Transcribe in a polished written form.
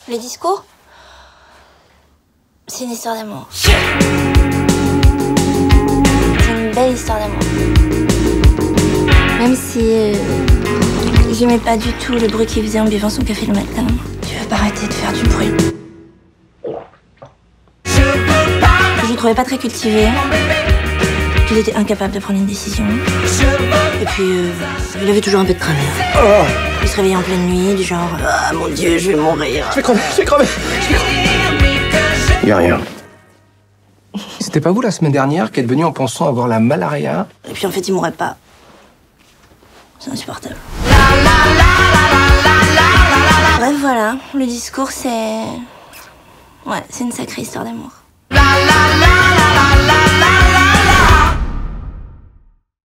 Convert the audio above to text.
Le discours, c'est une histoire d'amour. C'est une belle histoire d'amour. Même si j'aimais pas du tout le bruit qu'il faisait en buvant son café le matin. Tu veux pas arrêter de faire du bruit? Je le trouvais pas très cultivé. Il était incapable de prendre une décision. Et puis, il avait toujours un peu de travers. Il se réveillait en pleine nuit, du genre « Ah, mon Dieu, je vais mourir. Je vais crever. Y a rien. C'était pas vous la semaine dernière qui êtes venu en pensant avoir la malaria? » Et puis en fait, il mourrait pas. C'est insupportable. Bref, voilà. Le discours, c'est... Ouais, c'est une sacrée histoire d'amour.